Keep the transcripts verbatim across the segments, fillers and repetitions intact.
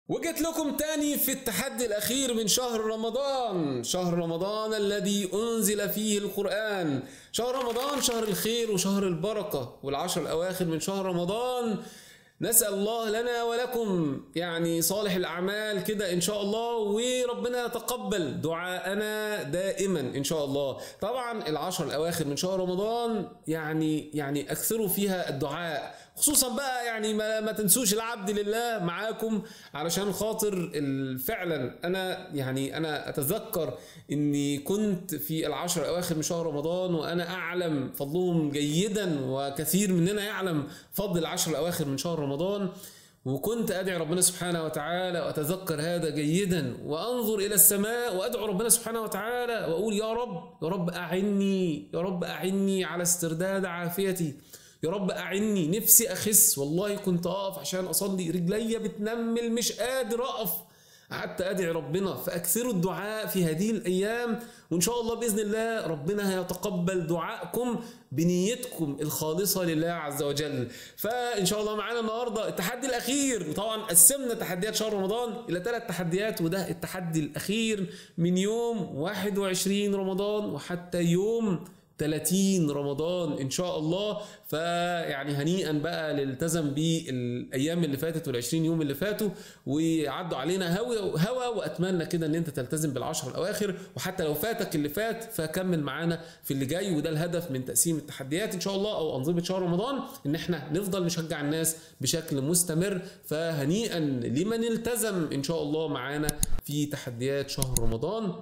وجيت لكم تاني في التحدي الأخير من شهر رمضان، شهر رمضان الذي أنزل فيه القرآن. شهر رمضان شهر الخير وشهر البركة، والعشر الأواخر من شهر رمضان نسأل الله لنا ولكم يعني صالح الأعمال كده إن شاء الله، وربنا يتقبل دعاءنا دائما إن شاء الله. طبعا العشر الأواخر من شهر رمضان يعني يعني أكثروا فيها الدعاء، خصوصا بقى يعني ما, ما تنسوش العبد لله معاكم، علشان خاطر فعلا أنا يعني أنا أتذكر إني كنت في العشر الأواخر من شهر رمضان وأنا أعلم فضلهم جيدا، وكثير مننا يعلم فضل العشر الأواخر من شهر رمضان، وكنت أدعي ربنا سبحانه وتعالى وأتذكر هذا جيدا، وأنظر إلى السماء وأدعو ربنا سبحانه وتعالى وأقول يا رب يا رب أعني يا رب أعني على استرداد عافيتي، يا رب أعني نفسي أخس. والله كنت أقف عشان أصلي رجلي بتنمل مش قادر أقف، قعدت أدعي ربنا. فأكثروا الدعاء في هذه الأيام، وإن شاء الله بإذن الله ربنا هيتقبل دعائكم بنيتكم الخالصة لله عز وجل. فإن شاء الله معانا النهاردة التحدي الأخير، وطبعا قسمنا تحديات شهر رمضان إلى ثلاث تحديات، وده التحدي الأخير من يوم واحد وعشرين رمضان وحتى يوم ثلاثين رمضان ان شاء الله. فيعني هنيئا بقى اللي التزم بالايام اللي فاتت والعشرين يوم اللي فاتوا وعدوا علينا هوا هوا، واتمنى كده ان انت تلتزم بالعشر الاواخر، وحتى لو فاتك اللي فات فكمل معانا في اللي جاي. وده الهدف من تقسيم التحديات ان شاء الله او انظمه شهر رمضان، ان احنا نفضل نشجع الناس بشكل مستمر. فهنيئا لمن التزم ان شاء الله معانا في تحديات شهر رمضان،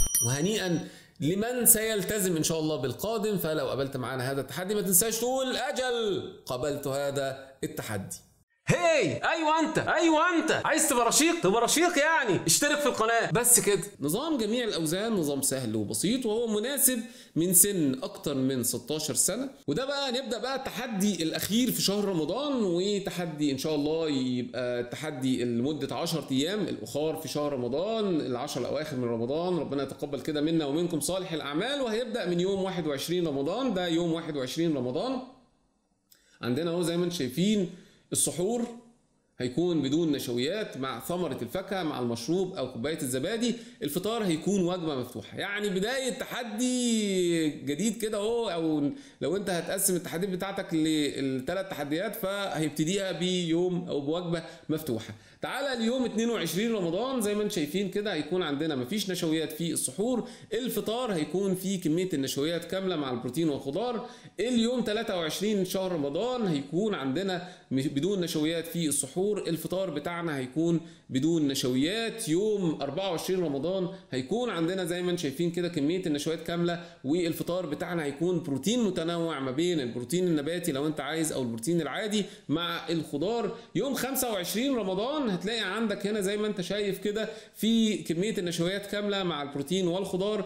وهنيئا لمن سيلتزم ان شاء الله بالقادم. فلو قابلت معانا هذا التحدي ما تنساش تقول اجل قبلت هذا التحدي. هاي ايوه انت ايوه انت عايز تبقى رشيق تبقى رشيق يعني اشترك في القناه بس كده. نظام جميع الاوزان نظام سهل وبسيط، وهو مناسب من سن اكتر من ستاشر سنه. وده بقى نبدا بقى التحدي الاخير في شهر رمضان، وتحدي ان شاء الله يبقى تحدي لمده عشرة ايام الاخر في شهر رمضان، العشر الاواخر من رمضان. ربنا يتقبل كده منا ومنكم صالح الاعمال. وهيبدا من يوم واحد وعشرين رمضان، ده يوم واحد وعشرين رمضان عندنا اهو زي ما انتم شايفين. السحور هيكون بدون نشويات مع ثمرة الفاكهة مع المشروب أو كوباية الزبادي. الفطار هيكون وجبة مفتوحة، يعني بداية تحدي جديد كده أهو. أو لو أنت هتقسم التحديات بتاعتك للثلاث تحديات فهيبتديها بيوم أو بوجبة مفتوحة. تعالى اليوم اتنين وعشرين رمضان زي ما انتم شايفين كده هيكون عندنا مفيش نشويات في السحور. الفطار هيكون فيه كمية النشويات كاملة مع البروتين والخضار. اليوم ثلاثة وعشرين شهر رمضان هيكون عندنا بدون نشويات في السحور، الفطار بتاعنا هيكون بدون نشويات. يوم أربعة وعشرين رمضان هيكون عندنا زي ما انتم شايفين كده كمية النشويات كاملة، والفطار بتاعنا هيكون بروتين متنوع ما بين البروتين النباتي لو انت عايز او البروتين العادي مع الخضار. يوم خمسة وعشرين رمضان هتلاقي عندك هنا زي ما انت شايف كده في كمية النشويات كاملة مع البروتين والخضار،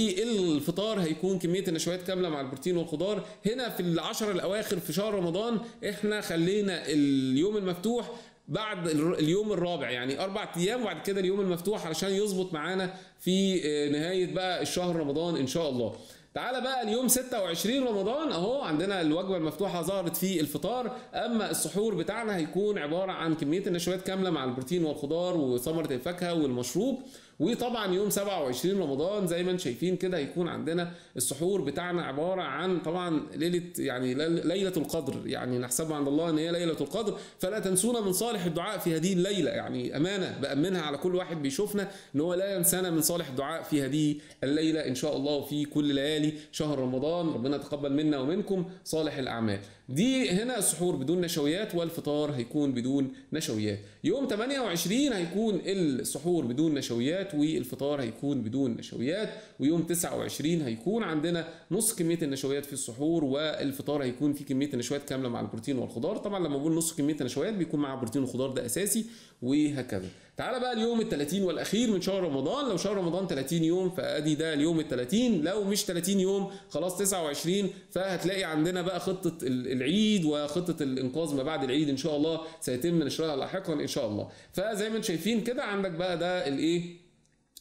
والفطار هيكون كمية النشويات كاملة مع البروتين والخضار. هنا في العشر الاواخر في شهر رمضان احنا خلينا اليوم المفتوح بعد اليوم الرابع، يعني اربع ايام وبعد كده اليوم المفتوح علشان يظبط معانا في نهاية بقى الشهر رمضان ان شاء الله. تعالى بقى اليوم ستة وعشرين رمضان اهو عندنا الوجبه المفتوحه ظهرت في الفطار. اما السحور بتاعنا هيكون عباره عن كميه النشويات كامله مع البروتين والخضار وثمره الفاكهه والمشروب. وطبعا يوم سبعة وعشرين رمضان زي ما انتم شايفين كده هيكون عندنا السحور بتاعنا عباره عن طبعا ليله يعني ليله القدر، يعني نحسبها عند الله ان هي ليله القدر. فلا تنسونا من صالح الدعاء في هذه الليله، يعني امانه بامنها على كل واحد بيشوفنا ان هو لا ينسانا من صالح الدعاء في هذه الليله ان شاء الله وفي كل ليالي شهر رمضان. ربنا يتقبل منا ومنكم صالح الاعمال. دي هنا السحور بدون نشويات والفطار هيكون بدون نشويات. يوم ثمانية وعشرين هيكون السحور بدون نشويات والفطار هيكون بدون نشويات. ويوم تسعة وعشرين هيكون عندنا نص كمية النشويات في السحور، والفطار هيكون في كمية النشويات كاملة مع البروتين والخضار. طبعا لما بقول نص كمية النشويات بيكون مع بروتين وخضار ده اساسي، وهكذا. تعالى بقى اليوم الثلاثين والاخير من شهر رمضان. لو شهر رمضان ثلاثين يوم فادي ده اليوم الثلاثين، لو مش ثلاثين يوم خلاص تسعة وعشرين فهتلاقي عندنا بقى خطه العيد وخطه الانقاذ ما بعد العيد ان شاء الله سيتم نشرها لاحقا ان شاء الله. فزي ما انتم شايفين كده عندك بقى ده الايه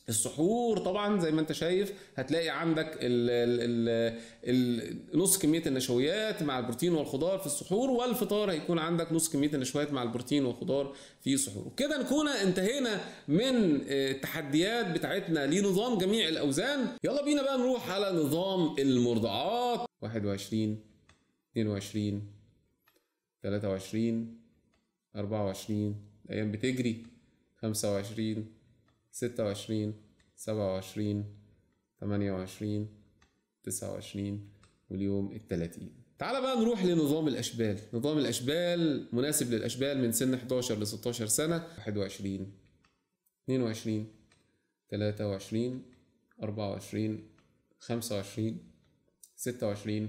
السحور طبعا زي ما انت شايف هتلاقي عندك ال ال ال نص كميه النشويات مع البروتين والخضار في السحور، والفطار هيكون عندك نص كميه النشويات مع البروتين والخضار في السحور. كده نكون انتهينا من التحديات بتاعتنا لنظام جميع الاوزان. يلا بينا بقى نروح على نظام المرضعات. واحد وعشرين اتنين وعشرين تلاتة وعشرين أربعة وعشرين، الايام بتجري. خمسة وعشرين ستة وعشرين سبعة وعشرين تمانية وعشرين تسعة وعشرين واليوم التلاتين. تعال بقى نروح لنظام الأشبال. نظام الأشبال مناسب للأشبال من سن حداشر ل ستاشر سنة. واحد وعشرين اتنين وعشرين تلاتة وعشرين أربعة وعشرين خمسة وعشرين ستة وعشرين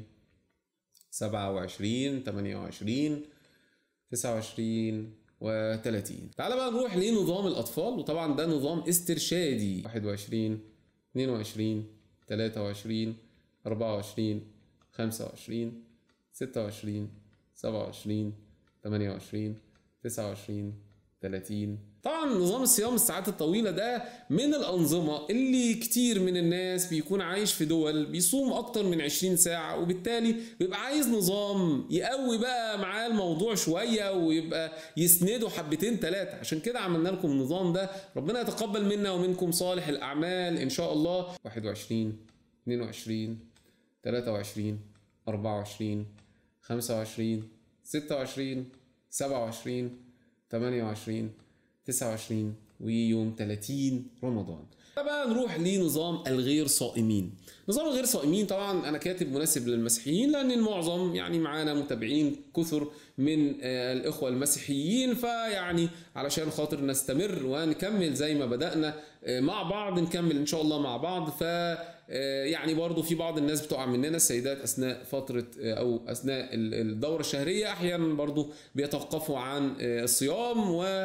سبعة وعشرين تمانية وعشرين تسعة وعشرين وتلاتين. تعال بقى نروح لنظام الأطفال، وطبعا ده نظام استرشادي. واحد وعشرين اتنين وعشرين تلاتة وعشرين أربعة وعشرين خمسة وعشرين ستة وعشرين سبعة وعشرين تمانية وعشرين تسعة وعشرين تلاتين. طبعا نظام الصيام الساعات الطويلة ده من الأنظمة اللي كتير من الناس بيكون عايش في دول بيصوم أكتر من عشرين ساعة، وبالتالي بيبقى عايز نظام يقوي بقى معاه الموضوع شوية ويبقى يسنده حبتين تلاتة. عشان كده عملنا لكم النظام ده. ربنا يتقبل منا ومنكم صالح الأعمال إن شاء الله. واحد وعشرين اتنين وعشرين تلاتة وعشرين أربعة وعشرين خمسة وعشرين ستة وعشرين سبعة وعشرين تمانية وعشرين تسعة وعشرين ويوم تلاتين رمضان. بقى نروح لنظام الغير صائمين. نظام الغير صائمين طبعا انا كاتب مناسب للمسيحيين لان المعظم يعني معانا متابعين كثر من الاخوه المسيحيين، فيعني علشان خاطر نستمر ونكمل زي ما بدأنا مع بعض نكمل ان شاء الله مع بعض. ف يعني برضو في بعض الناس بتقع مننا السيدات اثناء فتره او اثناء الدوره الشهريه احيانا برضو بيتوقفوا عن الصيام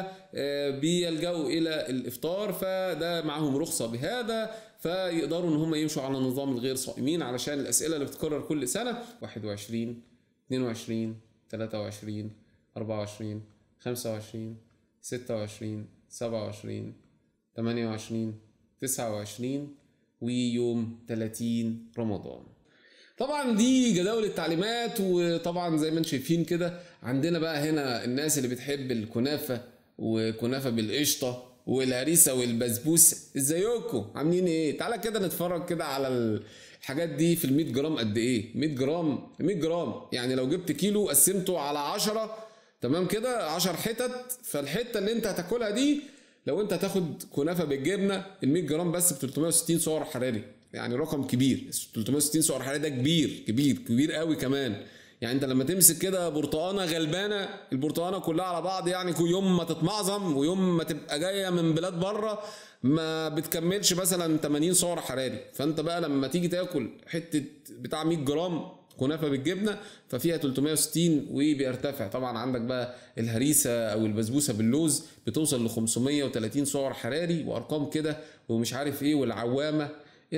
وبيلجأوا الى الافطار، فده معهم رخصه بهذا فيقدروا ان هم يمشوا على نظام الغير صائمين علشان الاسئله اللي بتتكرر كل سنه. واحد وعشرين اتنين وعشرين تلاتة وعشرين أربعة وعشرين خمسة وعشرين ستة وعشرين سبعة وعشرين تمانية وعشرين تسعة وعشرين ويوم تلاتين رمضان. طبعا دي جداول التعليمات، وطبعا زي ما انتم شايفين كده عندنا بقى هنا الناس اللي بتحب الكنافه وكنافه بالقشطه والهريسه والبسبوسه. ازيكم عاملين ايه؟ تعالى كده نتفرج كده على الحاجات دي في ال مية جرام قد ايه؟ مية جرام مية جرام يعني لو جبت كيلو قسمته على عشرة تمام كده عشر حتت، فالحته اللي انت هتاكلها دي لو انت هتاخد كنافه بالجبنه ال مية جرام بس ب تلتمية وستين سعر حراري، يعني رقم كبير. تلتمية وستين سعر حراري ده كبير كبير كبير قوي كمان. يعني انت لما تمسك كده برتقانه غلبانه، البرتقانه كلها على بعض يعني يوم ما تتمعظم ويوم ما تبقى جايه من بلاد بره ما بتكملش مثلا تمانين سعر حراري. فانت بقى لما تيجي تاكل حته بتاع مية جرام كنافه بالجبنه ففيها تلتمية وستين وبيرتفع. طبعا عندك بقى الهريسه او البسبوسه باللوز بتوصل ل خمسمية وتلاتين سعر حراري وارقام كده ومش عارف ايه، والعوامه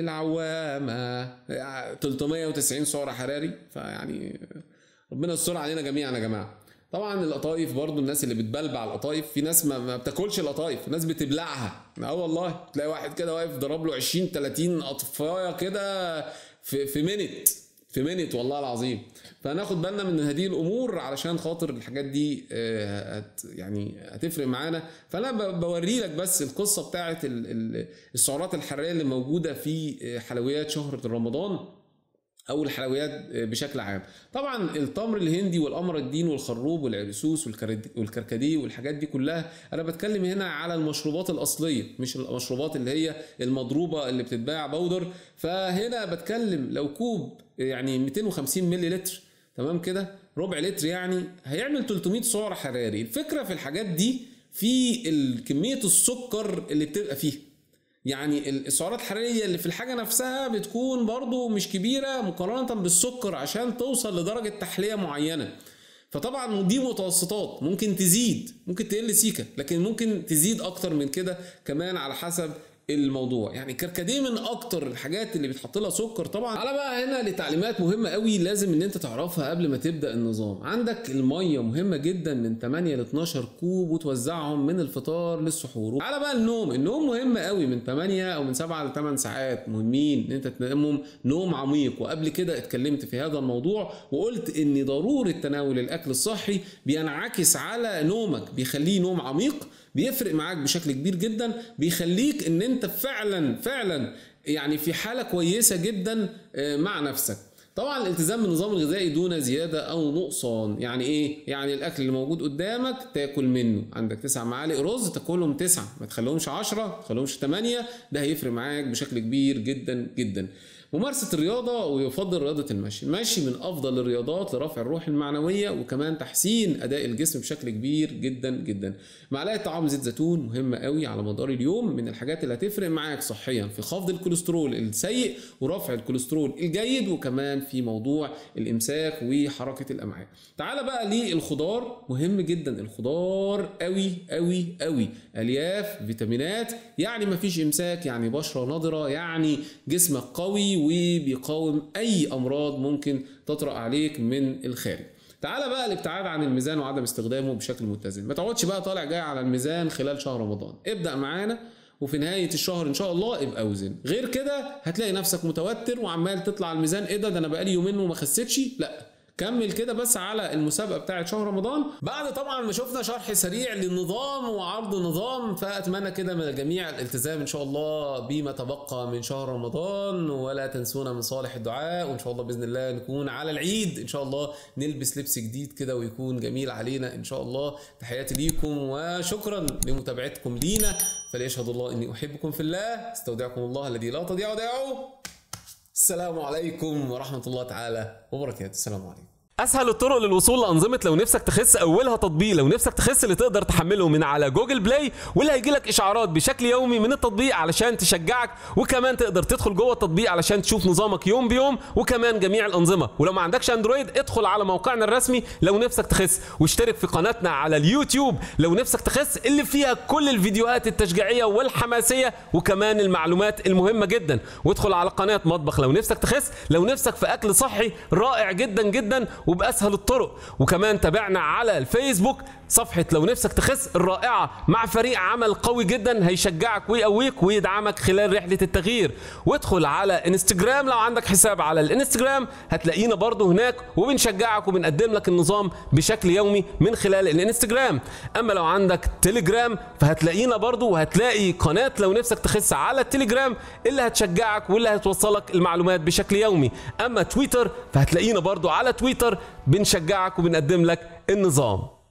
العوامه تلتمية وتسعين سعر حراري. فيعني ربنا يستر علينا جميعا يا جماعه. طبعا القطايف برضو الناس اللي بتبلبع القطايف، في ناس ما بتاكلش القطايف، ناس بتبلعها. اه والله تلاقي واحد كده واقف ضرب له عشرين تلاتين قطفايه كده في في مينت في مينت والله العظيم. فناخد بالنا من هذه الامور علشان خاطر الحاجات دي هت يعني هتفرق معانا. فانا بوري لك بس القصه بتاعه السعرات الحراريه اللي موجوده في حلويات شهر رمضان او الحلويات بشكل عام. طبعا التمر الهندي والقمر الدين والخروب والعرسوس والكركديه والحاجات دي كلها انا بتكلم هنا على المشروبات الاصليه مش المشروبات اللي هي المضروبه اللي بتتباع بودر. فهنا بتكلم لو كوب يعني ميتين وخمسين مللي لتر تمام كده ربع لتر يعني هيعمل تلتمية سعر حراري. الفكره في الحاجات دي في كميه السكر اللي بتبقى فيها، يعني السعرات الحراريه اللي في الحاجه نفسها بتكون برضو مش كبيره مقارنه بالسكر عشان توصل لدرجه تحليه معينه. فطبعا دي متوسطات، ممكن تزيد ممكن تقل سيكه لكن ممكن تزيد اكتر من كده كمان على حسب الموضوع. يعني كركديه من اكتر الحاجات اللي بيتحط لها سكر طبعا. على بقى هنا لتعليمات مهمه قوي لازم ان انت تعرفها قبل ما تبدا النظام. عندك الميه مهمه جدا من ثمانية ل اتناشر كوب وتوزعهم من الفطار للسحور. على بقى النوم، النوم مهم قوي من ثمانية او من سبعة ل ثمانية ساعات مهمين ان انت تنامهم نوم عميق. وقبل كده اتكلمت في هذا الموضوع وقلت ان ضروره تناول الاكل الصحي بينعكس على نومك، بيخليه نوم عميق، بيفرق معاك بشكل كبير جدا، بيخليك ان انت فعلا فعلا يعني في حالة كويسة جدا مع نفسك. طبعا الالتزام بالنظام الغذائي دون زيادة او نقصان. يعني ايه؟ يعني الاكل اللي موجود قدامك تاكل منه. عندك تسع معالق رز تاكلهم تسعة، ما تخليهمش عشرة، ما تخليهمش ثمانية، ده هيفرق معاك بشكل كبير جدا جدا. ممارسة الرياضة، ويفضل رياضة المشي. المشي من أفضل الرياضات لرفع الروح المعنوية وكمان تحسين أداء الجسم بشكل كبير جدا جدا. معلقة طعام زيت زيتون مهمة قوي على مدار اليوم، من الحاجات اللي هتفرق معاك صحيا في خفض الكوليسترول السيء ورفع الكوليسترول الجيد، وكمان في موضوع الإمساك وحركة الأمعاء. تعال بقى للخضار، مهم جدا الخضار قوي قوي قوي. ألياف، فيتامينات، يعني مفيش إمساك، يعني بشرة نضرة، يعني جسمك قوي وبيقاوم اي امراض ممكن تطرأ عليك من الخارج. تعال بقى الابتعاد عن الميزان وعدم استخدامه بشكل متزن. ما تقعدش بقى طالع جاي على الميزان خلال شهر رمضان. ابدأ معانا وفي نهاية الشهر ان شاء الله ابقى اوزن. غير كده هتلاقي نفسك متوتر وعمال تطلع على الميزان، ايه ده ده انا بقالي يومين وما خسيتش. لا، كمل كده بس على المسابقه بتاعه شهر رمضان. بعد طبعا ما شفنا شرح سريع للنظام وعرض النظام، فاتمنى كده من الجميع الالتزام ان شاء الله بما تبقى من شهر رمضان، ولا تنسونا من صالح الدعاء. وان شاء الله باذن الله نكون على العيد ان شاء الله نلبس لبس جديد كده ويكون جميل علينا ان شاء الله. تحياتي ليكم وشكرا لمتابعتكم لينا. فليشهد الله اني احبكم في الله. استودعكم الله الذي لا تضيع ودائعه. السلام عليكم ورحمة الله تعالى وبركاته. السلام عليكم. اسهل الطرق للوصول لانظمه لو نفسك تخس، اولها تطبيق لو نفسك تخس اللي تقدر تحمله من على جوجل بلاي، واللي هيجي لك اشعارات بشكل يومي من التطبيق علشان تشجعك، وكمان تقدر تدخل جوه التطبيق علشان تشوف نظامك يوم بيوم وكمان جميع الانظمه. ولو ما عندكش اندرويد ادخل على موقعنا الرسمي لو نفسك تخس، واشترك في قناتنا على اليوتيوب لو نفسك تخس اللي فيها كل الفيديوهات التشجيعيه والحماسيه وكمان المعلومات المهمه جدا. وادخل على قناه مطبخ لو نفسك تخس لو نفسك في اكل صحي رائع جدا جدا وبأسهل الطرق. وكمان تابعنا على الفيسبوك صفحة لو نفسك تخس الرائعة مع فريق عمل قوي جدا هيشجعك ويقويك ويدعمك خلال رحلة التغيير. وادخل على انستجرام لو عندك حساب على الانستجرام هتلاقينا برضو هناك وبنشجعك وبنقدم لك النظام بشكل يومي من خلال الانستجرام. اما لو عندك تليجرام فهتلاقينا برضو وهتلاقي قناة لو نفسك تخس على التليجرام اللي هتشجعك واللي هتوصلك المعلومات بشكل يومي. اما تويتر فهتلاقينا برضو على تويتر بنشجعك وبنقدم لك النظام.